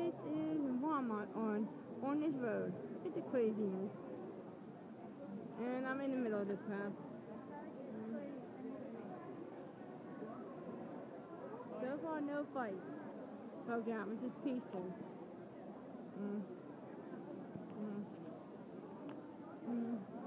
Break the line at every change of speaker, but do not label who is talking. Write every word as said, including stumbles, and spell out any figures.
This is Walmart on on this road. It's a craziness. And I'm in the middle of this path. So far, no fight. Broke out. It's just peaceful. Mm. Mm. Mm.